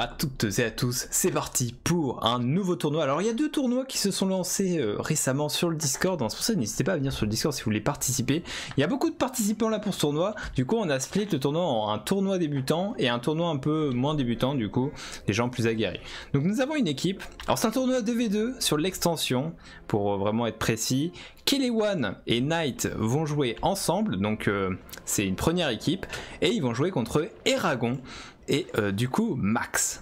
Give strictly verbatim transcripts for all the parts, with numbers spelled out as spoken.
à toutes et à tous, c'est parti pour un nouveau tournoi. Alors il y a deux tournois qui se sont lancés euh, récemment sur le Discord, donc c'est pour ça n'hésitez pas à venir sur le Discord si vous voulez participer. Il y a beaucoup de participants là pour ce tournoi, du coup on a split le tournoi en un tournoi débutant et un tournoi un peu moins débutant, du coup des gens plus aguerris. Donc nous avons une équipe, alors c'est un tournoi deux v deux sur l'extension, pour vraiment être précis. Kelewan et Knight vont jouer ensemble, donc euh, c'est une première équipe, et ils vont jouer contre Eragon et euh, du coup Max.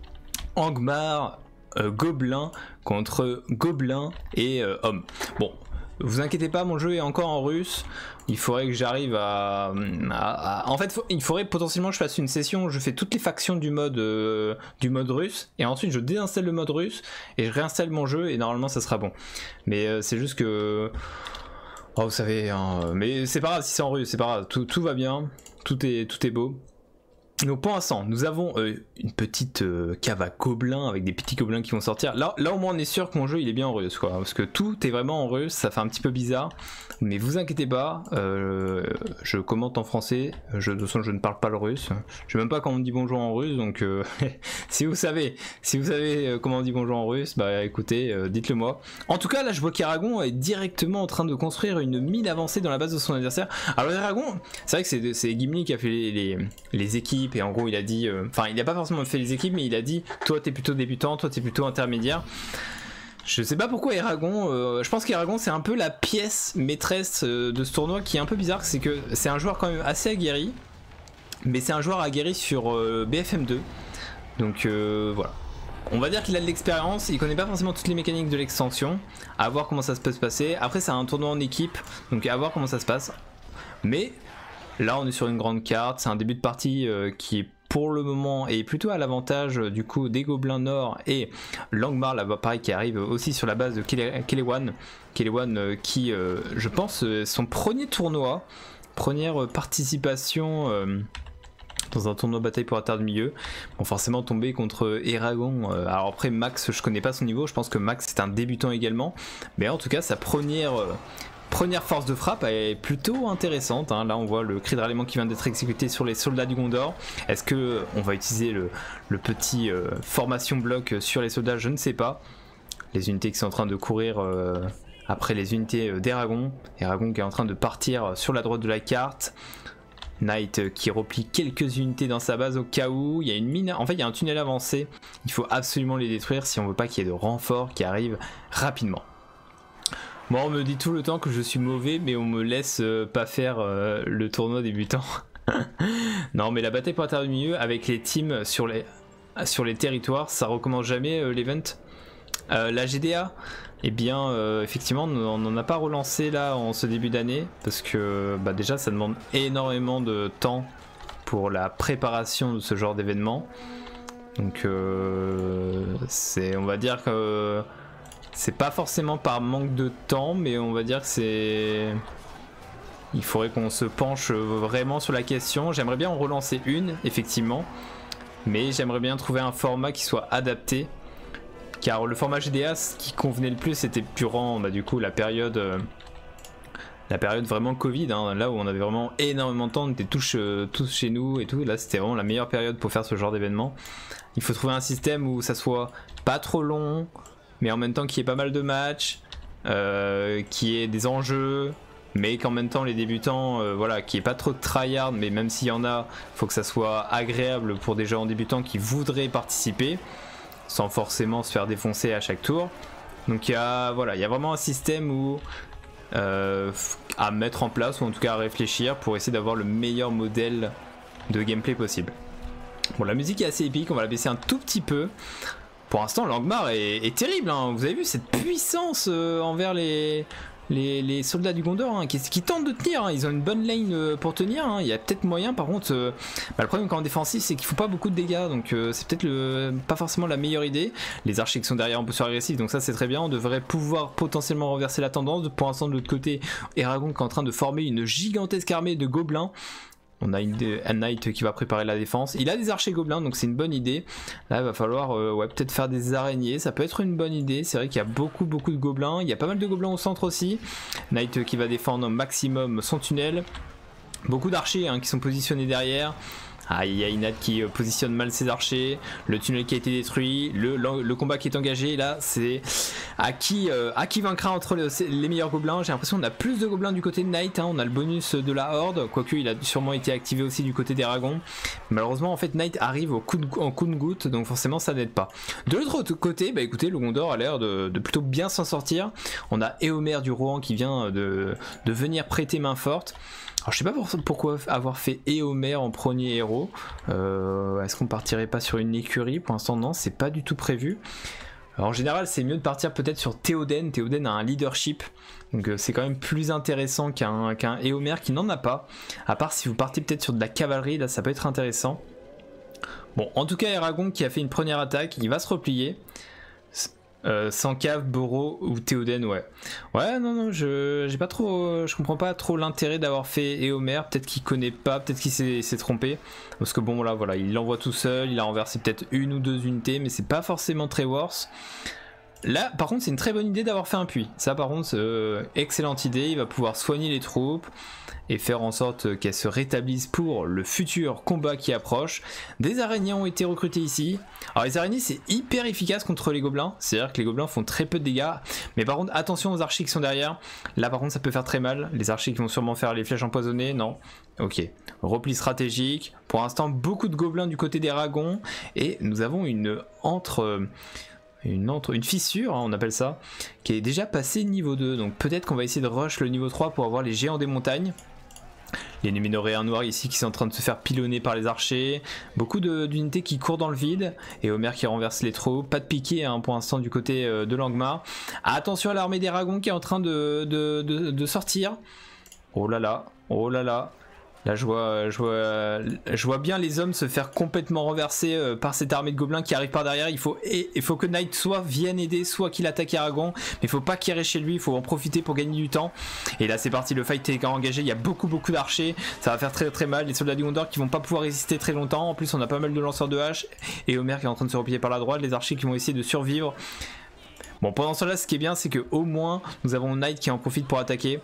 Angmar, euh, Gobelin contre Gobelin et euh, Homme. Bon, vous inquiétez pas, mon jeu est encore en russe. Il faudrait que j'arrive à, à, à... En fait, faut, il faudrait potentiellement que je fasse une session où je fais toutes les factions du mode, euh, du mode russe, et ensuite je déinstalle le mode russe, et je réinstalle mon jeu, et normalement ça sera bon. Mais euh, c'est juste que... Oh, vous savez, hein, mais c'est pas grave si c'est en russe, c'est pas grave, tout, tout va bien, tout est, tout est beau. Donc pour l'instant, nous avons euh, une petite euh, cave à gobelins avec des petits gobelins qui vont sortir. Là, là au moins on est sûr que mon jeu il est bien en russe, quoi, parce que tout est vraiment en russe, ça fait un petit peu bizarre. Mais vous inquiétez pas, euh, je commente en français, je, de toute façon je ne parle pas le russe. Je sais même pas comment on dit bonjour en russe, donc euh, si vous savez, si vous savez comment on dit bonjour en russe, bah écoutez, euh, dites-le moi. En tout cas, là je vois qu'Eragon est directement en train de construire une mine avancée dans la base de son adversaire. Alors Eragon, c'est vrai que c'est Gimli qui a fait les, les, les équipes. Et en gros il a dit, enfin euh, il n'a pas forcément fait les équipes, mais il a dit toi t'es plutôt débutant, toi t'es plutôt intermédiaire. Je sais pas pourquoi Eragon, euh, je pense qu'Eragon c'est un peu la pièce maîtresse euh, de ce tournoi, qui est un peu bizarre, c'est que c'est un joueur quand même assez aguerri, mais c'est un joueur aguerri sur euh, B F M deux, donc euh, voilà. On va dire qu'il a de l'expérience, il connaît pas forcément toutes les mécaniques de l'extension, à voir comment ça peut se passer. Après c'est un tournoi en équipe, donc à voir comment ça se passe, mais... Là on est sur une grande carte, c'est un début de partie euh, qui est pour le moment est plutôt à l'avantage euh, du coup des Gobelins Nord et Langmar là-bas pareil qui arrive aussi sur la base de Kelewan. Kelewan euh, qui euh, je pense euh, son premier tournoi, première participation euh, dans un tournoi bataille pour la terre du milieu. Bon forcément tombé contre Eragon, euh, alors après Max je connais pas son niveau, je pense que Max c'est un débutant également, mais en tout cas sa première... Euh, Première force de frappe est plutôt intéressante, hein. Là on voit le cri de ralliement qui vient d'être exécuté sur les soldats du Gondor. Est-ce que on va utiliser le, le petit euh, formation bloc sur les soldats? Je ne sais pas. Les unités qui sont en train de courir euh, après les unités d'Eragon. Eragon qui est en train de partir sur la droite de la carte. Knight qui replie quelques unités dans sa base au cas où. Il y a une mine, en fait il y a un tunnel avancé. Il faut absolument les détruire si on veut pas qu'il y ait de renforts qui arrivent rapidement. Moi on me dit tout le temps que je suis mauvais, mais on me laisse euh, pas faire euh, le tournoi débutant. Non mais la bataille pour la terre du milieu avec les teams sur les, sur les territoires, ça recommence jamais euh, l'event. Euh, la G D A, eh bien euh, effectivement on n'en a pas relancé là en ce début d'année, parce que bah, déjà ça demande énormément de temps pour la préparation de ce genre d'événement. Donc euh, c'est, on va dire que... C'est pas forcément par manque de temps, mais on va dire que c'est... Il faudrait qu'on se penche vraiment sur la question. J'aimerais bien en relancer une, effectivement. Mais j'aimerais bien trouver un format qui soit adapté. Car le format G D A, ce qui convenait le plus, c'était durant bah, du coup, la période... Euh, la période vraiment Covid, hein, là où on avait vraiment énormément de temps, on était tous, euh, tous chez nous et tout. Là, c'était vraiment la meilleure période pour faire ce genre d'événement. Il faut trouver un système où ça soit pas trop long, mais en même temps qu'il y ait pas mal de matchs, euh, qu'il y ait des enjeux, mais qu'en même temps les débutants, euh, voilà, qu'il n'y ait pas trop de tryhard, mais même s'il y en a, il faut que ça soit agréable pour des joueurs débutants qui voudraient participer, sans forcément se faire défoncer à chaque tour. Donc il y a, voilà, il y a vraiment un système où, euh, à mettre en place, ou en tout cas à réfléchir, pour essayer d'avoir le meilleur modèle de gameplay possible. Bon, la musique est assez épique, on va la baisser un tout petit peu. Pour l'instant, Langmar est, est terrible, hein. Vous avez vu cette puissance euh, envers les, les, les soldats du Gondor, hein, qui, qui tentent de tenir, hein. Ils ont une bonne lane euh, pour tenir, hein. Il y a peut-être moyen, par contre, euh, bah, le problème quand en défensif, c'est qu'ils font pas beaucoup de dégâts, donc euh, c'est peut-être pas forcément la meilleure idée. Les archers qui sont derrière en posture agressive, donc ça c'est très bien, on devrait pouvoir potentiellement renverser la tendance. Pour l'instant, de l'autre côté, Eragon qui est en train de former une gigantesque armée de gobelins. On a une, un Knight qui va préparer la défense. Il a des archers gobelins, donc c'est une bonne idée. Là, il va falloir euh, ouais, peut-être faire des araignées. Ça peut être une bonne idée. C'est vrai qu'il y a beaucoup, beaucoup de gobelins. Il y a pas mal de gobelins au centre aussi. Knight qui va défendre au maximum son tunnel. Beaucoup d'archers hein, qui sont positionnés derrière. Ah, il y a Inad qui euh, positionne mal ses archers, le tunnel qui a été détruit, le, le, le combat qui est engagé. Là, c'est à qui, euh, à qui vaincra entre le, les meilleurs gobelins. J'ai l'impression qu'on a plus de gobelins du côté de Knight, hein. On a le bonus de la horde, quoique il a sûrement été activé aussi du côté des dragons. Malheureusement, en fait, Knight arrive au coup de, en coup de goutte, donc forcément ça n'aide pas. De l'autre côté, bah écoutez, le Gondor a l'air de, de plutôt bien s'en sortir. On a Éomer du Rohan qui vient de, de venir prêter main forte. Alors je sais pas pour, pourquoi avoir fait Éomer en premier héros. Euh, Est-ce qu'on partirait pas sur une écurie? Pour l'instant non, c'est pas du tout prévu. Alors, en général c'est mieux de partir peut-être sur Théoden. Théoden a un leadership, donc euh, c'est quand même plus intéressant qu'un qu'un Éomer qui n'en a pas. À part si vous partez peut-être sur de la cavalerie, là ça peut être intéressant. Bon, en tout cas Eragon qui a fait une première attaque, il va se replier. Euh, Sancave, Boro ou Théoden, ouais. Ouais, non, non, je j'ai pas trop, je comprends pas trop l'intérêt d'avoir fait Éomer. Peut-être qu'il connaît pas, peut-être qu'il s'est trompé. Parce que bon, là, voilà, il l'envoie tout seul, il a renversé peut-être une ou deux unités, mais c'est pas forcément très worse. Là, par contre, c'est une très bonne idée d'avoir fait un puits. Ça, par contre, euh, excellente idée. Il va pouvoir soigner les troupes et faire en sorte qu'elles se rétablissent pour le futur combat qui approche. Des araignées ont été recrutées ici. Alors les araignées c'est hyper efficace contre les gobelins, c'est à dire que les gobelins font très peu de dégâts, mais par contre attention aux archers qui sont derrière. Là par contre ça peut faire très mal, les archers qui vont sûrement faire les flèches empoisonnées, non. Ok, repli stratégique, pour l'instant beaucoup de gobelins du côté des dragons, et nous avons une entre... Une, entre, une fissure, hein, on appelle ça, qui est déjà passée niveau deux, donc peut-être qu'on va essayer de rush le niveau trois pour avoir les géants des montagnes. Il y a les Ménoréens noirs ici qui sont en train de se faire pilonner par les archers. Beaucoup d'unités qui courent dans le vide. Et Homer qui renverse les troupes. Pas de piqué hein, pour l'instant du côté euh, de Langmar. Attention à l'armée des dragons qui est en train de, de, de, de sortir. Oh là là, oh là là. Là je vois, je, vois, je vois bien les hommes se faire complètement renverser euh, par cette armée de gobelins qui arrive par derrière. Il faut, et, il faut que Knight soit vienne aider, soit qu'il attaque Eragon. Mais il faut pas qu'il reste chez lui, il faut en profiter pour gagner du temps. Et là c'est parti, le fight est engagé, il y a beaucoup beaucoup d'archers. Ça va faire très très mal, les soldats du Gondor qui vont pas pouvoir résister très longtemps. En plus on a pas mal de lanceurs de haches. Et Homer qui est en train de se replier par la droite, les archers qui vont essayer de survivre. Bon pendant cela ce qui est bien c'est que au moins nous avons Knight qui en profite pour attaquer.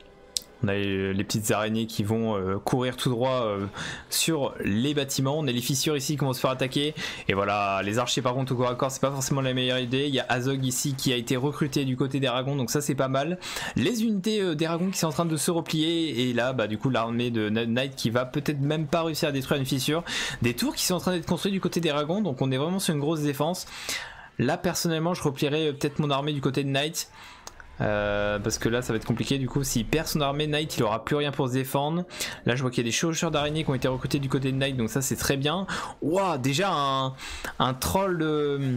On a les, les petites araignées qui vont euh, courir tout droit euh, sur les bâtiments. On a les fissures ici qui vont se faire attaquer. Et voilà, les archers par contre au corps à corps, c'est pas forcément la meilleure idée. Il y a Azog ici qui a été recruté du côté des dragons, donc ça c'est pas mal. Les unités euh, des dragons qui sont en train de se replier. Et là, bah du coup, l'armée de Knight qui va peut-être même pas réussir à détruire une fissure. Des tours qui sont en train d'être construits du côté des dragons, donc on est vraiment sur une grosse défense. Là, personnellement, je replierai peut-être mon armée du côté de Knight. Euh, parce que là ça va être compliqué du coup. S'il perd son armée, Knight il aura plus rien pour se défendre. Là je vois qu'il y a des chevaucheurs d'araignées qui ont été recrutés du côté de Knight, donc ça c'est très bien. Waouh, déjà un, un troll de...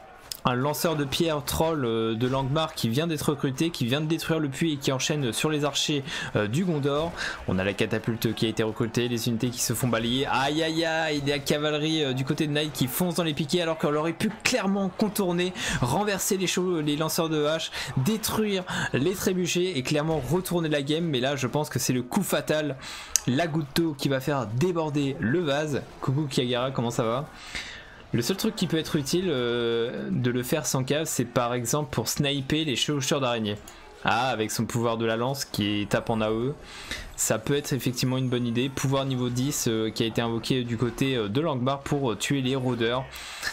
Un lanceur de pierre troll euh, de Langmar qui vient d'être recruté, qui vient de détruire le puits et qui enchaîne sur les archers euh, du Gondor. On a la catapulte qui a été recrutée, les unités qui se font balayer. Aïe aïe aïe, la cavalerie euh, du côté de Knight qui fonce dans les piquets alors qu'on aurait pu clairement contourner, renverser les, les lanceurs de hache, détruire les trébuchets et clairement retourner la game. Mais là je pense que c'est le coup fatal, la goutte d'eau qui va faire déborder le vase. Coucou Kiagara, comment ça va? Le seul truc qui peut être utile euh, de le faire sans cave, c'est par exemple pour sniper les chevaucheurs d'araignées. Ah, avec son pouvoir de la lance qui tape en A E, ça peut être effectivement une bonne idée. Pouvoir niveau dix euh, qui a été invoqué du côté euh, de Langmar pour euh, tuer les rôdeurs.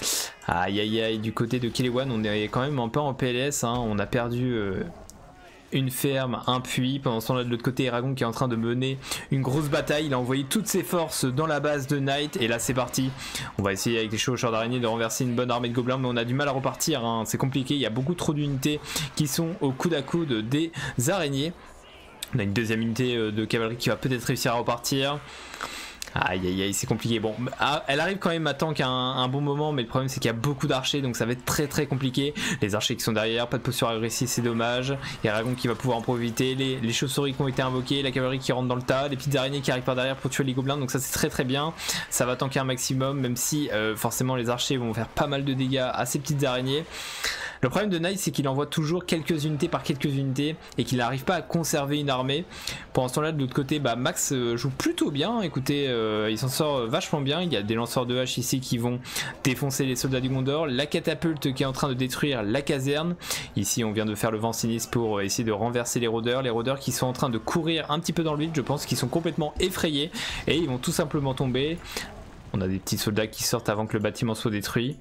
Aïe aïe aïe, du côté de Kelewan, on est quand même un peu en P L S, hein. On a perdu... Euh, une ferme, un puits. Pendant ce temps là de l'autre côté Eragon qui est en train de mener une grosse bataille. Il a envoyé toutes ses forces dans la base de Knight et là c'est parti. On va essayer avec les chevaucheurs d'araignées de renverser une bonne armée de gobelins, mais on a du mal à repartir hein. C'est compliqué, il y a beaucoup trop d'unités qui sont au coude à coude des araignées. On a une deuxième unité de cavalerie qui va peut-être réussir à repartir. Aïe aïe aïe, c'est compliqué. Bon, elle arrive quand même à tank à un, un bon moment, mais le problème c'est qu'il y a beaucoup d'archers, donc ça va être très très compliqué. Les archers qui sont derrière, pas de posture agressive, c'est dommage. Il y a Eragon qui va pouvoir en profiter, les, les chauves-souris qui ont été invoquées, la cavalerie qui rentre dans le tas, les petites araignées qui arrivent par derrière pour tuer les gobelins, donc ça c'est très très bien. Ça va tanker un maximum, même si euh, forcément les archers vont faire pas mal de dégâts à ces petites araignées. Le problème de Knight c'est qu'il envoie toujours quelques unités par quelques unités et qu'il n'arrive pas à conserver une armée. Pendant ce temps là de l'autre côté bah, Max euh, joue plutôt bien, écoutez euh, il s'en sort vachement bien. Il y a des lanceurs de hache ici qui vont défoncer les soldats du Gondor, la catapulte qui est en train de détruire la caserne. Ici on vient de faire le vent sinistre pour essayer de renverser les rôdeurs, les rôdeurs qui sont en train de courir un petit peu dans le vide, je pense qu'ils sont complètement effrayés et ils vont tout simplement tomber. On a des petits soldats qui sortent avant que le bâtiment soit détruit.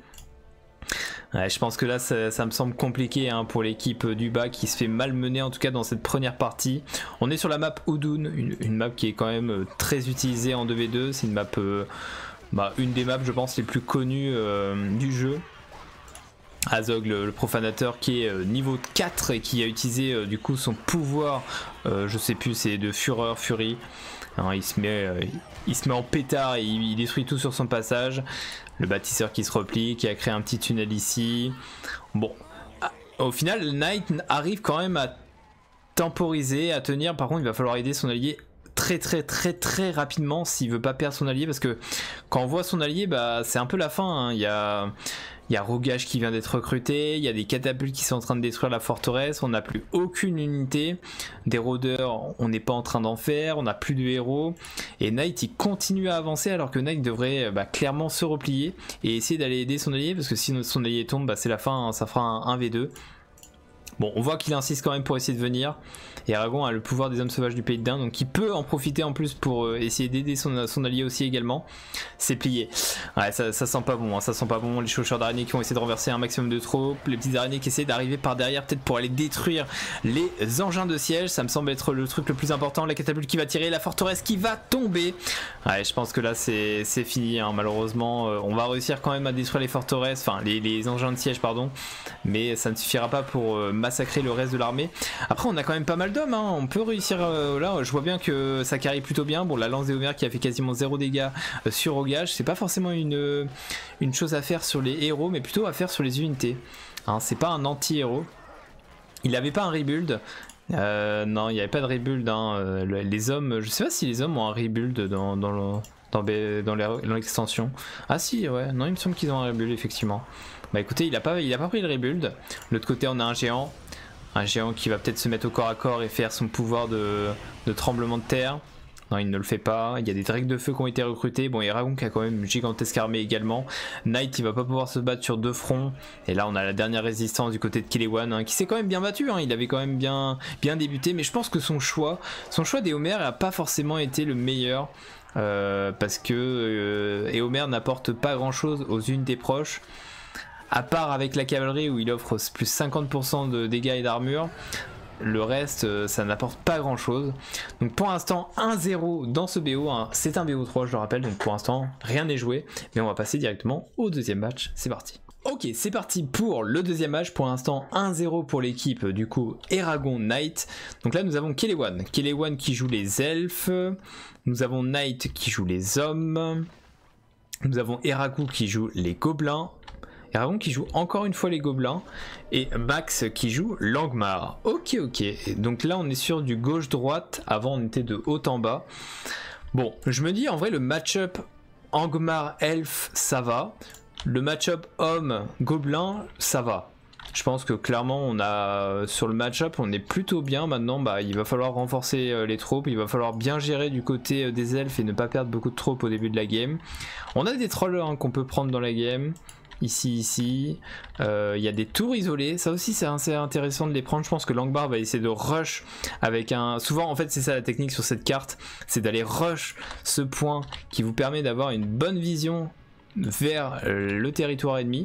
Ouais, je pense que là ça, ça me semble compliqué hein, pour l'équipe du bas qui se fait malmener en tout cas dans cette première partie. On est sur la map Udun, une, une map qui est quand même très utilisée en deux v deux. C'est une map, euh, bah, une des maps je pense les plus connues euh, du jeu. Azog le, le profanateur qui est euh, niveau quatre et qui a utilisé euh, du coup son pouvoir, euh, je sais plus, c'est de fureur, furie. Alors, il, se met, euh, il se met en pétard et il, il détruit tout sur son passage. Le bâtisseur qui se replie, qui a créé un petit tunnel ici. Bon, au final, Knight arrive quand même à temporiser, à tenir. Par contre, il va falloir aider son allié très très très très rapidement s'il veut pas perdre son allié, parce que quand on voit son allié, bah c'est un peu la fin. Hein. Il y a Il y a Rogage qui vient d'être recruté, il y a des catapultes qui sont en train de détruire la forteresse, on n'a plus aucune unité, des rôdeurs on n'est pas en train d'en faire, on n'a plus de héros, et Knight il continue à avancer alors que Knight devrait bah, clairement se replier et essayer d'aller aider son allié, parce que si son allié tombe, bah, c'est la fin, hein, ça fera un un v deux. Bon, on voit qu'il insiste quand même pour essayer de venir. Et Eragon a le pouvoir des hommes sauvages du pays de Dain, donc il peut en profiter en plus pour euh, essayer d'aider son, son allié aussi également. C'est plié. Ouais, ça, ça sent pas bon, hein, ça sent pas bon. Les chaucheurs d'araignées qui vont essayer de renverser un maximum de troupes. Les petites araignées qui essaient d'arriver par derrière, peut-être pour aller détruire les engins de siège. Ça me semble être le truc le plus important. La catapulte qui va tirer, la forteresse qui va tomber. Ouais, je pense que là c'est fini, hein, malheureusement. Euh, on va réussir quand même à détruire les forteresses, enfin les, les engins de siège, pardon. Mais ça ne suffira pas pour euh, massacrer le reste de l'armée. Après on a quand même pas mal d'hommes, hein. On peut réussir euh, là, je vois bien que ça carry plutôt bien. Bon, la lance des Homères qui a fait quasiment zéro dégâts euh, sur Rogage, c'est pas forcément une, euh, une chose à faire sur les héros, mais plutôt à faire sur les unités, hein. C'est pas un anti-héros. Il avait pas un rebuild, euh, non il n'y avait pas de rebuild, hein. euh, les hommes, je sais pas si les hommes ont un rebuild dans, dans le dans l'extension. Ah si, ouais, non il me semble qu'ils ont un rebuild effectivement. Bah écoutez, il a pas, il a pas pris le rebuild. De l'autre côté on a un géant. Un géant qui va peut-être se mettre au corps à corps et faire son pouvoir de, de tremblement de terre. Non, il ne le fait pas. Il y a des drakes de feu qui ont été recrutés. Bon, et Eragon qui a quand même une gigantesque armée également. Knight il va pas pouvoir se battre sur deux fronts. Et là on a la dernière résistance du côté de Kelewan, hein, qui s'est quand même bien battu, hein. Il avait quand même bien, bien débuté. Mais je pense que son choix, son choix des Homères n'a pas forcément été le meilleur. Euh, parce que euh, Éomer n'apporte pas grand chose aux unités proches. À part avec la cavalerie où il offre plus cinquante pour cent de dégâts et d'armure, le reste ça n'apporte pas grand chose. Donc pour l'instant un zéro dans ce B O, hein. C'est un B O trois je le rappelle, donc pour l'instant rien n'est joué. Mais on va passer directement au deuxième match, c'est parti. Ok, c'est parti pour le deuxième match. Pour l'instant un zéro pour l'équipe du coup Eragon Knight. Donc là nous avons Kelewan, Kelewan qui joue les elfes. Nous avons Knight qui joue les hommes. Nous avons Eragon qui joue les gobelins. Eragon qui joue encore une fois les gobelins et Max qui joue l'Angmar. Ok ok, donc là on est sur du gauche-droite, avant on était de haut en bas. Bon, je me dis en vrai le match-up Angmar-Elf ça va, le match-up homme-gobelin ça va. Je pense que clairement on a sur le match-up on est plutôt bien. Maintenant bah, il va falloir renforcer les troupes, il va falloir bien gérer du côté des elfes et ne pas perdre beaucoup de troupes au début de la game. On a des trolls hein, qu'on peut prendre dans la game. Ici, ici, il euh, y a des tours isolées, ça aussi c'est assez intéressant de les prendre. Je pense que Langbar va essayer de rush avec un... Souvent en fait c'est ça la technique sur cette carte, c'est d'aller rush ce point qui vous permet d'avoir une bonne vision vers le territoire ennemi.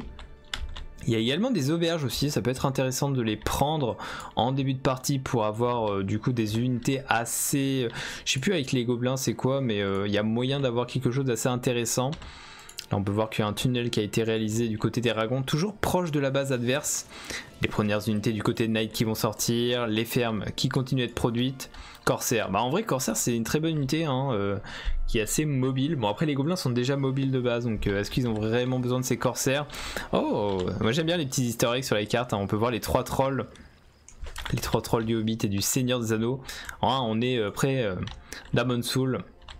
Il y a également des auberges aussi, ça peut être intéressant de les prendre en début de partie pour avoir euh, du coup des unités assez... Je sais plus avec les gobelins c'est quoi, mais il euh, y a moyen d'avoir quelque chose d'assez intéressant. Là on peut voir qu'il y a un tunnel qui a été réalisé du côté des dragons, toujours proche de la base adverse. Les premières unités du côté de Knight qui vont sortir, les fermes qui continuent à être produites. Corsair, bah en vrai Corsair c'est une très bonne unité hein, euh, qui est assez mobile. Bon après les gobelins sont déjà mobiles de base, donc euh, est-ce qu'ils ont vraiment besoin de ces corsaires? Oh, moi j'aime bien les petits easter eggs sur les cartes, hein. On peut voir les trois trolls. Les trois trolls du Hobbit et du Seigneur des Anneaux. Hein, on est euh, près euh, d'Amon Soul,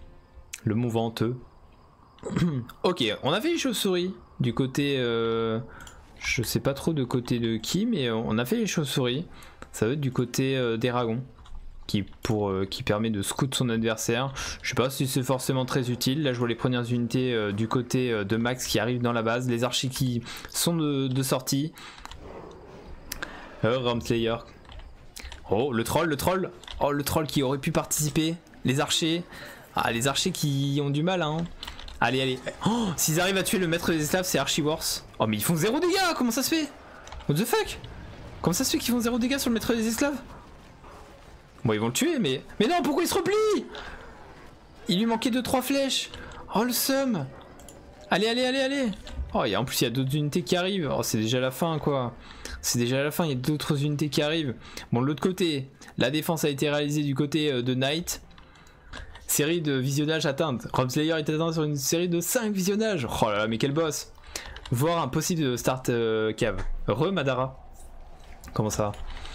le mont venteux. Ok, on a fait les chauves-souris du côté, euh, je sais pas trop de côté de qui, mais on a fait les chauves-souris. Ça va être du côté euh, des dragons, qui, pour, euh, qui permet de scout son adversaire. Je sais pas si c'est forcément très utile. Là je vois les premières unités euh, du côté euh, de Max qui arrivent dans la base, les archers qui sont de, de sortie. Euh, Ramslayer. Oh le troll, le troll. Oh le troll qui aurait pu participer. Les archers. Ah les archers qui ont du mal hein. Allez, allez. Oh, s'ils arrivent à tuer le maître des esclaves, c'est archi worse. Oh, mais ils font zéro dégâts. Comment ça se fait? What the fuck? Comment ça se fait qu'ils font zéro dégâts sur le maître des esclaves? Bon, ils vont le tuer, mais... Mais non, pourquoi il se replie? Il lui manquait deux trois flèches. Oh, le seum. Allez, allez, allez, allez. Oh, et en plus, il y a d'autres unités qui arrivent. Oh, c'est déjà la fin, quoi. C'est déjà la fin, il y a d'autres unités qui arrivent. Bon, de l'autre côté, la défense a été réalisée du côté euh, de Knight. Série de visionnage atteinte. Rob Slayer est atteint sur une série de cinq visionnages. Oh là là, mais quel boss. Voir un possible start euh, cave. Re Madara. Comment ça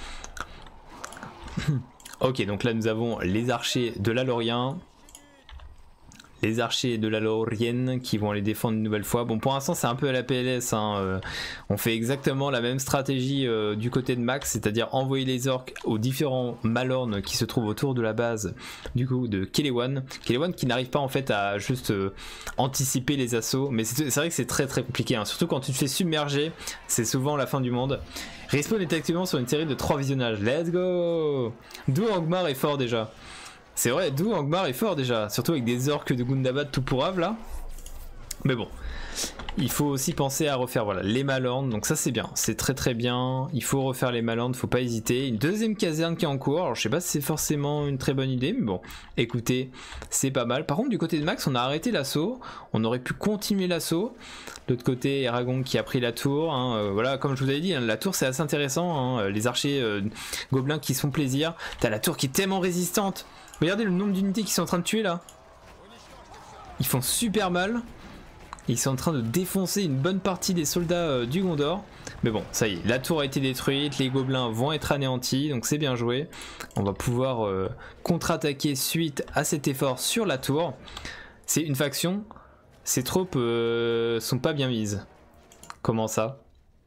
va? Ok, donc là nous avons les archers de la Lorien. Les archers de la Lorienne qui vont aller défendre une nouvelle fois. Bon, pour l'instant c'est un peu à la P L S, hein. euh, on fait exactement la même stratégie euh, du côté de Max, c'est-à-dire envoyer les orques aux différents Malornes qui se trouvent autour de la base du coup de Kelewan. Kelewan qui n'arrive pas en fait à juste euh, anticiper les assauts, mais c'est vrai que c'est très très compliqué, hein. Surtout quand tu te fais submerger, c'est souvent la fin du monde. Respawn est actuellement sur une série de trois visionnages, let's go. D'où Angmar est fort déjà. C'est vrai, d'où Angmar est fort déjà, surtout avec des orques de Gundabad tout pourrave là. Mais bon, il faut aussi penser à refaire voilà, les Malornes, donc ça c'est bien, c'est très très bien. Il faut refaire les Malornes, faut pas hésiter. Une deuxième caserne qui est en cours, alors je sais pas si c'est forcément une très bonne idée, mais bon, écoutez, c'est pas mal. Par contre du côté de Max, on a arrêté l'assaut, on aurait pu continuer l'assaut. De l'autre côté, Eragon qui a pris la tour, hein. euh, voilà, comme je vous avais dit, hein, la tour c'est assez intéressant, hein. Les archers euh, gobelins qui se font plaisir. T'as la tour qui est tellement résistante. Regardez le nombre d'unités qui sont en train de tuer là. Ils font super mal. Ils sont en train de défoncer une bonne partie des soldats euh, du Gondor. Mais bon, ça y est, la tour a été détruite, les gobelins vont être anéantis, donc c'est bien joué. On va pouvoir euh, contre-attaquer suite à cet effort sur la tour. C'est une faction, ces troupes euh, sont pas bien mises. Comment ça ?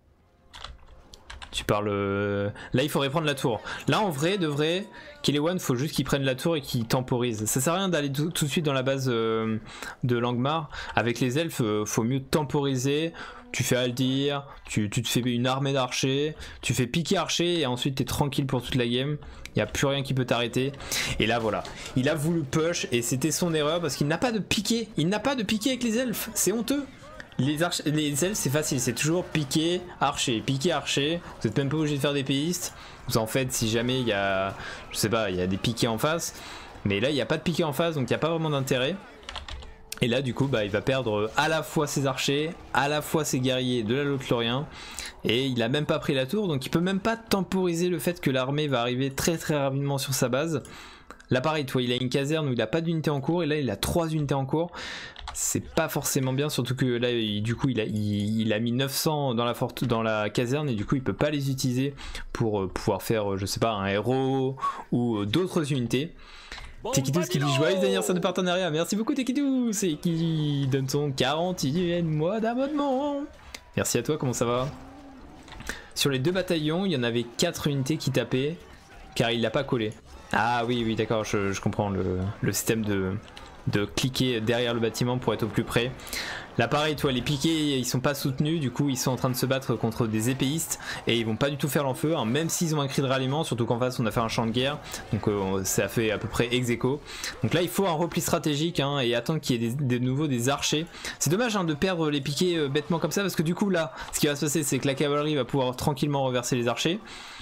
Tu parles... Euh... Là il faudrait prendre la tour. Là en vrai, de vrai, Kelewan faut juste qu'il prenne la tour et qu'il temporise. Ça sert à rien d'aller tout, tout de suite dans la base euh, de Langmar. Avec les elfes, euh, faut mieux temporiser. Tu fais Aldir, tu, tu te fais une armée d'archers, tu fais piquer archer et ensuite t'es tranquille pour toute la game. Il n'y a plus rien qui peut t'arrêter. Et là voilà, il a voulu push et c'était son erreur parce qu'il n'a pas de piqué. Il n'a pas de piqué avec les elfes, c'est honteux. Les, les elfes c'est facile, c'est toujours piquer, archer, piquer, archer. Vous n'êtes même pas obligé de faire des pistes. Vous en faites si jamais il y a, je sais pas, il y a des piquets en face. Mais là il n'y a pas de piquet en face donc il n'y a pas vraiment d'intérêt. Et là du coup bah, il va perdre à la fois ses archers, à la fois ses guerriers de la Lothlorien. Et il a même pas pris la tour donc il peut même pas temporiser le fait que l'armée va arriver très très rapidement sur sa base. Là pareil, toi, il a une caserne où il a pas d'unité en cours et là il a trois unités en cours. C'est pas forcément bien, surtout que là il, du coup il a, il, il a mis neuf cents dans la, forte, dans la caserne et du coup il peut pas les utiliser pour euh, pouvoir faire, je sais pas, un héros ou euh, d'autres unités. Bon, Tekidous qui dit joyeux anniversaire de partenariat, merci beaucoup Tekidous, et qui donne son quarantième mois d'abonnement. Merci à toi, comment ça va? Sur les deux bataillons, il y en avait quatre unités qui tapaient car il l'a pas collé. Ah oui, oui, d'accord, je, je comprends le, le système de, de cliquer derrière le bâtiment pour être au plus près. Là pareil, toi, les piquets ils sont pas soutenus, du coup ils sont en train de se battre contre des épéistes et ils vont pas du tout faire l'enfeu, hein, même s'ils ont un cri de ralliement, surtout qu'en face on a fait un champ de guerre, donc euh, ça fait à peu près ex aequo. Donc là il faut un repli stratégique, hein, et attendre qu'il y ait des, de nouveau des archers. C'est dommage, hein, de perdre les piquets euh, bêtement comme ça, parce que du coup là, ce qui va se passer c'est que la cavalerie va pouvoir tranquillement reverser les archers.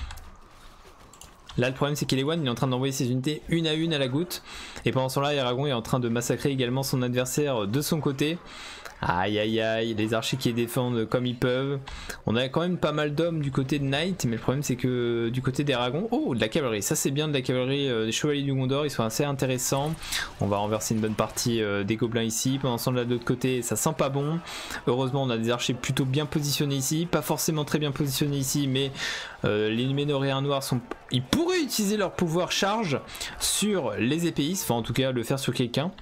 Là le problème c'est qu'Elewan il est en train d'envoyer ses unités une à une à la goutte. Et pendant ce temps là Eragon est en train de massacrer également son adversaire de son côté. Aïe aïe aïe, les archers qui les défendent comme ils peuvent. On a quand même pas mal d'hommes du côté de Knight, mais le problème c'est que du côté d'Eragon, oh de la cavalerie, ça c'est bien de la cavalerie, euh, des chevaliers du Gondor, ils sont assez intéressants. On va renverser une bonne partie euh, des gobelins ici, pendant ce temps là de l'autre côté ça sent pas bon. Heureusement on a des archers plutôt bien positionnés ici, pas forcément très bien positionnés ici, mais euh, les Núménoréens noirs sont... Ils pourraient utiliser leur pouvoir charge sur les épéistes, enfin en tout cas le faire sur quelqu'un.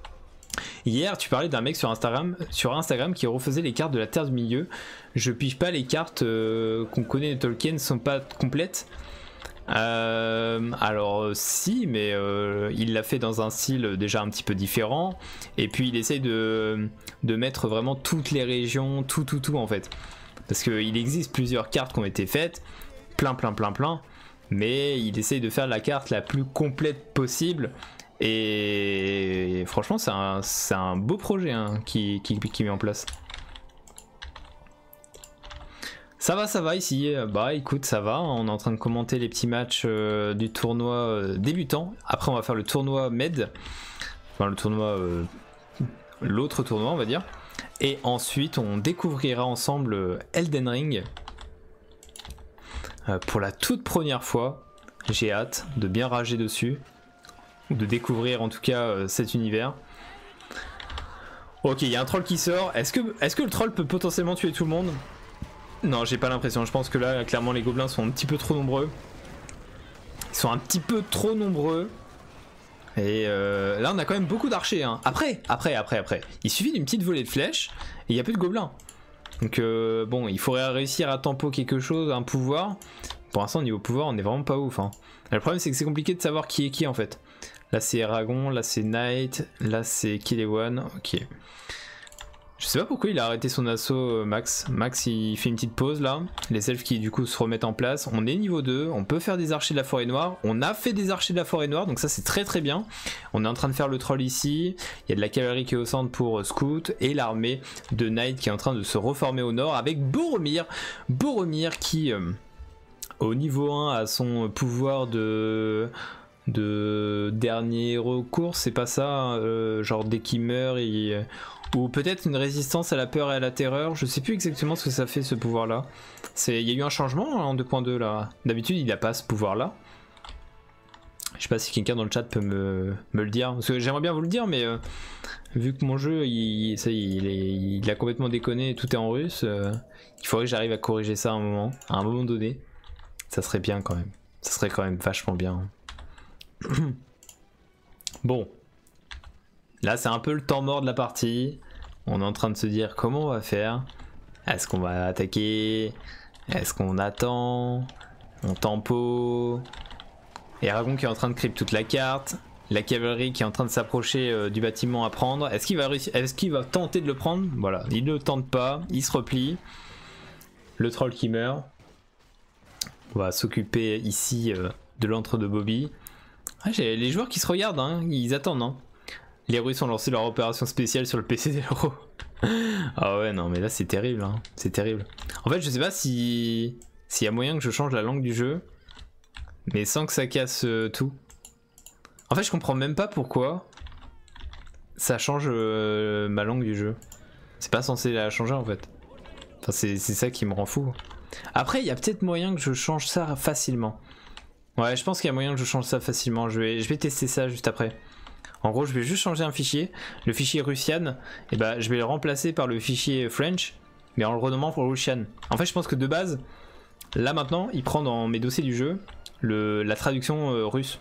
Hier tu parlais d'un mec sur Instagram, sur Instagram qui refaisait les cartes de la Terre du Milieu. Je pige pas les cartes euh, qu'on connaît de Tolkien, ne sont pas complètes. Euh, alors si, mais euh, il l'a fait dans un style déjà un petit peu différent. Et puis il essaye de, de mettre vraiment toutes les régions, tout tout tout en fait. Parce qu'il existe plusieurs cartes qui ont été faites, plein plein plein plein. Mais il essaye de faire la carte la plus complète possible. Et franchement c'est un, c'est un beau projet hein, qui, qui, qui met en place. Ça va, ça va ici. Bah écoute, ça va. On est en train de commenter les petits matchs euh, du tournoi euh, débutant. Après, on va faire le tournoi Med. Enfin, le tournoi... Euh, l'autre tournoi, on va dire. Et ensuite, on découvrira ensemble Elden Ring. Euh, pour la toute première fois. J'ai hâte de bien rager dessus. Ou de découvrir en tout cas euh, cet univers. Ok, il y a un troll qui sort. Est-ce que, est-ce que le troll peut potentiellement tuer tout le monde ? Non, j'ai pas l'impression. Je pense que là, clairement, les gobelins sont un petit peu trop nombreux. Ils sont un petit peu trop nombreux. Et euh, là, on a quand même beaucoup d'archers. Hein. Après, après, après, après. Il suffit d'une petite volée de flèches et il n'y a plus de gobelins. Donc, euh, bon, il faudrait réussir à tempo quelque chose, un pouvoir. Pour l'instant, au niveau pouvoir, on est vraiment pas ouf. Hein. Le problème, c'est que c'est compliqué de savoir qui est qui en fait. Là, c'est Eragon, là, c'est Knight, là, c'est Kilewan. Ok. Je sais pas pourquoi il a arrêté son assaut Max. Max il fait une petite pause là. Les elfes qui du coup se remettent en place. On est niveau deux, on peut faire des archers de la forêt noire. On a fait des archers de la forêt noire, donc ça c'est très très bien. On est en train de faire le troll ici. Il y a de la cavalerie qui est au centre pour Scout. Et l'armée de Knight qui est en train de se reformer au nord avec Boromir. Boromir qui euh, au niveau un a son pouvoir de... de dernier recours. C'est pas ça euh, genre dès qu'il meurt il... Ou peut-être une résistance à la peur et à la terreur. Je sais plus exactement ce que ça fait ce pouvoir là. Il y a eu un changement en deux point deux là. D'habitude il n'a pas ce pouvoir là. Je sais pas si quelqu'un dans le chat peut me, me le dire. Parce que j'aimerais bien vous le dire mais euh, vu que mon jeu il, ça, il, est, il a complètement déconné et tout est en russe. Euh, il faudrait que j'arrive à corriger ça à un moment. À un moment donné. Ça serait bien quand même. Ça serait quand même vachement bien. Bon. Là c'est un peu le temps mort de la partie. On est en train de se dire comment on va faire. Est-ce qu'on va attaquer? Est-ce qu'on attend? On tempo. Eragon qui est en train de creep toute la carte. La cavalerie qui est en train de s'approcher euh, du bâtiment à prendre. Est-ce qu'il va réussir? Est-ce qu'il va tenter de le prendre? Voilà, il ne le tente pas. Il se replie. Le troll qui meurt. On va s'occuper ici euh, de l'antre de Bobby. Ah, j'ai les joueurs qui se regardent, hein. Ils attendent. Hein. Les Russes ont lancé leur opération spéciale sur le P C des héros. Ah ouais, non, mais là c'est terrible. Hein. C'est terrible. En fait, je sais pas si s'il y a moyen que je change la langue du jeu, mais sans que ça casse euh, tout. En fait, je comprends même pas pourquoi ça change euh, ma langue du jeu. C'est pas censé la changer en fait. Enfin, c'est ça qui me rend fou. Après, il y a peut-être moyen que je change ça facilement. Ouais, je pense qu'il y a moyen que je change ça facilement. Je vais, je vais tester ça juste après. En gros, je vais juste changer un fichier. Le fichier Russian, et bah, je vais le remplacer par le fichier French, mais en le renommant pour Russian. En fait, je pense que de base, là maintenant, il prend dans mes dossiers du jeu le, la traduction euh, russe.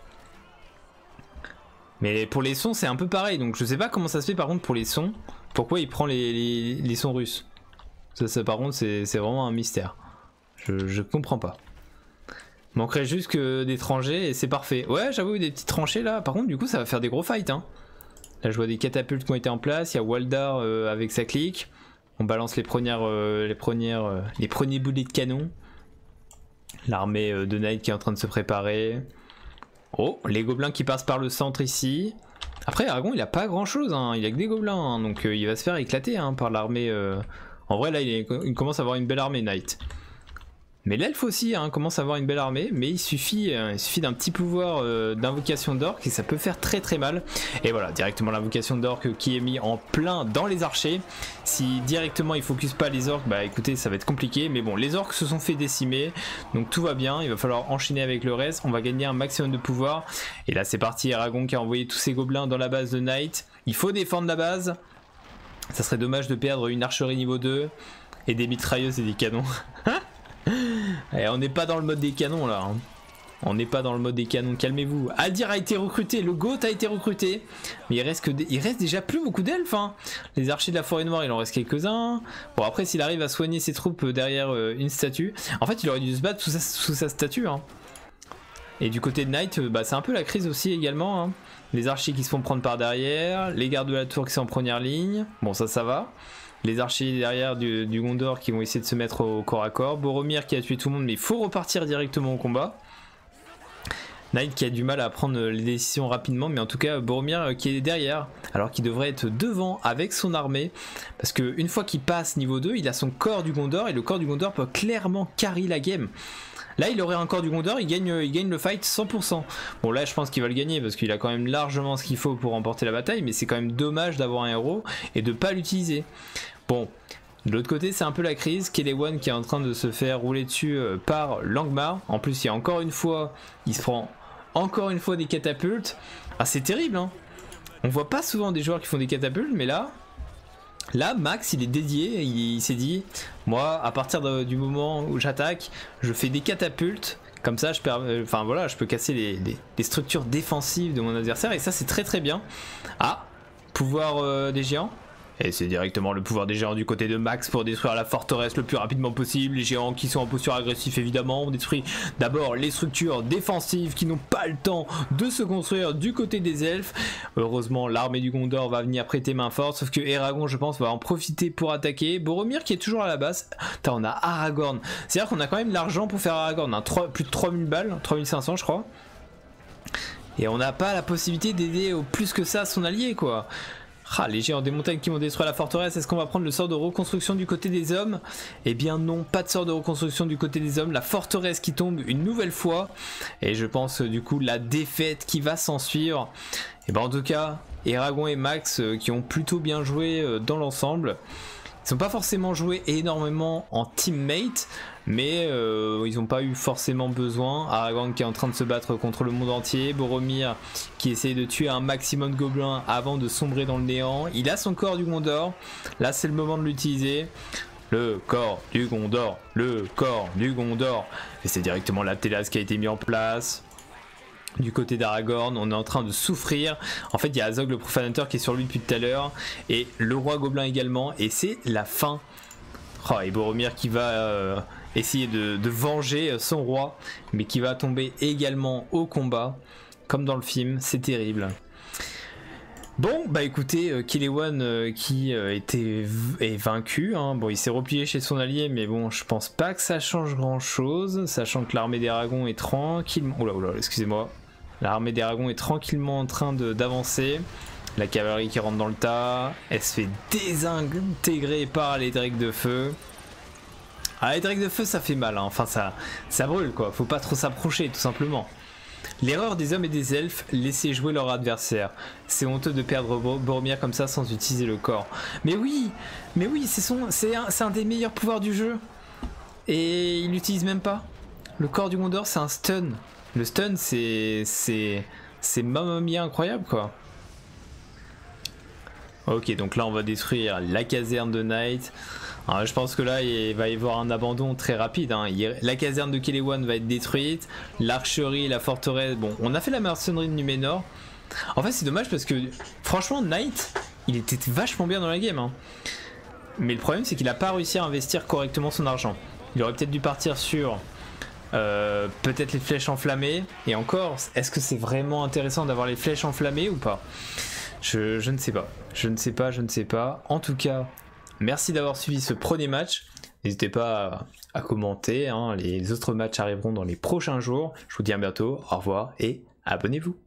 Mais pour les sons, c'est un peu pareil. Donc, je sais pas comment ça se fait par contre pour les sons. Pourquoi il prend les, les, les sons russes. Ça, ça par contre, c'est vraiment un mystère. Je, je comprends pas. Manquerait juste que d'étrangers et c'est parfait. Ouais, j'avoue, des petites tranchées là. Par contre, du coup, ça va faire des gros fights. Hein. Là, je vois des catapultes qui ont été en place. Il y a Waldar euh, avec sa clique. On balance les premières, euh, les premières, euh, les premiers boulets de canon. L'armée euh, de Knight qui est en train de se préparer. Oh, les gobelins qui passent par le centre ici. Après, Aragon, il a pas grand chose. Hein. Il a que des gobelins. Hein. Donc, euh, il va se faire éclater hein, par l'armée. Euh... En vrai, là, il, est... il commence à avoir une belle armée, Knight. Mais l'elfe aussi hein, commence à avoir une belle armée, mais il suffit, euh, il suffit d'un petit pouvoir euh, d'invocation d'orque et ça peut faire très très mal. Et voilà, directement l'invocation d'orque qui est mis en plein dans les archers. Si directement il focus pas les orques, bah écoutez, ça va être compliqué. Mais bon, les orques se sont fait décimer, donc tout va bien. Il va falloir enchaîner avec le reste, on va gagner un maximum de pouvoir. Et là c'est parti, Eragon qui a envoyé tous ses gobelins dans la base de Knight. Il faut défendre la base. Ça serait dommage de perdre une archerie niveau deux et des mitrailleuses et des canons. Et on n'est pas dans le mode des canons là. Hein. On n'est pas dans le mode des canons, calmez-vous. Aldir a été recruté, le GOAT a été recruté. Mais il reste, que il reste déjà plus beaucoup d'elfes. Hein. Les archers de la forêt noire, il en reste quelques-uns. Bon, après, s'il arrive à soigner ses troupes derrière euh, une statue. En fait, il aurait dû se battre sous sa, sous sa statue. Hein. Et du côté de Knight, bah, c'est un peu la crise aussi également. Hein. Les archers qui se font prendre par derrière. Les gardes de la tour qui sont en première ligne. Bon, ça, ça va. Les archers derrière du, du Gondor qui vont essayer de se mettre au corps à corps. Boromir qui a tué tout le monde, mais il faut repartir directement au combat. Knight qui a du mal à prendre les décisions rapidement, mais en tout cas Boromir qui est derrière, alors qu'il devrait être devant avec son armée, parce qu'une fois qu'il passe niveau deux, il a son corps du Gondor, et le corps du Gondor peut clairement carry la game. Là il aurait un corps du Gondor, il gagne, il gagne le fight cent pour cent. Bon là je pense qu'il va le gagner, parce qu'il a quand même largement ce qu'il faut pour remporter la bataille, mais c'est quand même dommage d'avoir un héros et de pas l'utiliser. Bon, de l'autre côté c'est un peu la crise, Kelewan qui est en train de se faire rouler dessus par Langmar. En plus il y a encore une fois, il se prend encore une fois des catapultes. Ah c'est terrible hein. On voit pas souvent des joueurs qui font des catapultes, mais là... Là, Max, il est dédié, il, il s'est dit, moi, à partir de, du moment où j'attaque, je fais des catapultes, comme ça, je, peux, enfin, voilà, je peux casser les, les, les structures défensives de mon adversaire, et ça, c'est très très bien. Ah, pouvoir euh, des géants. Et c'est directement le pouvoir des géants du côté de Max pour détruire la forteresse le plus rapidement possible. Les géants qui sont en posture agressive évidemment, on détruit d'abord les structures défensives qui n'ont pas le temps de se construire du côté des elfes. Heureusement l'armée du Gondor va venir prêter main forte, sauf que Eragon je pense va en profiter pour attaquer. Boromir qui est toujours à la base. Putain, on a Aragorn, c'est à dire qu'on a quand même l'argent pour faire Aragorn, hein. trois, plus de trois mille balles, trois mille cinq cents je crois. Et on n'a pas la possibilité d'aider au plus que ça son allié quoi. Ah, les géants des montagnes qui vont détruire la forteresse, est-ce qu'on va prendre le sort de reconstruction du côté des hommes? Eh bien non, pas de sort de reconstruction du côté des hommes, la forteresse qui tombe une nouvelle fois, et je pense du coup la défaite qui va s'en suivre. Et ben en tout cas, Eragon et Max euh, qui ont plutôt bien joué euh, dans l'ensemble. Ils n'ont pas forcément joué énormément en teammate, mais euh, ils n'ont pas eu forcément besoin. Aragorn qui est en train de se battre contre le monde entier, Boromir qui essaye de tuer un maximum de gobelins avant de sombrer dans le néant. Il a son corps du Gondor, là c'est le moment de l'utiliser. Le corps du Gondor, le corps du Gondor. Et c'est directement la Télas qui a été mis en place. Du côté d'Aragorn, on est en train de souffrir. En fait, il y a Azog le profanateur qui est sur lui depuis tout à l'heure. Et le roi gobelin également. Et c'est la fin. Oh, et Boromir qui va euh, essayer de, de venger son roi. Mais qui va tomber également au combat. Comme dans le film, c'est terrible. Bon, bah écoutez, euh, Kelewan euh, qui euh, était est vaincu. Hein. Bon, il s'est replié chez son allié, mais bon, je pense pas que ça change grand chose. Sachant que l'armée d'Eragon est tranquillement. Oula, oula, excusez-moi. L'armée d'Eragon est tranquillement en train d'avancer. La cavalerie qui rentre dans le tas. Elle se fait désintégrer par les drakes de feu. Ah, les drakes de feu, ça fait mal. Hein. Enfin, ça, ça brûle, quoi. Faut pas trop s'approcher, tout simplement. L'erreur des hommes et des elfes, laisser jouer leur adversaire. C'est honteux de perdre Boromir comme ça sans utiliser le corps. Mais oui, mais oui, c'est son, c'est un, c'est un des meilleurs pouvoirs du jeu. Et il l'utilise même pas. Le corps du Gondor, c'est un stun. Le stun, c'est, c'est, c'est mamma mia incroyable quoi. Ok, donc là on va détruire la caserne de Knight. Alors, je pense que là il va y avoir un abandon très rapide. Hein. Il, la caserne de Kelewan va être détruite. L'archerie, la forteresse. Bon, on a fait la mercenerie de Numénor. En fait, c'est dommage parce que franchement, Knight, il était vachement bien dans la game. Hein. Mais le problème, c'est qu'il n'a pas réussi à investir correctement son argent. Il aurait peut-être dû partir sur euh, peut-être les flèches enflammées. Et encore, est-ce que c'est vraiment intéressant d'avoir les flèches enflammées ou pas? je, je ne sais pas. Je ne sais pas, je ne sais pas. En tout cas, merci d'avoir suivi ce premier match. N'hésitez pas à, à commenter. Hein. Les autres matchs arriveront dans les prochains jours. Je vous dis à bientôt. Au revoir et abonnez-vous.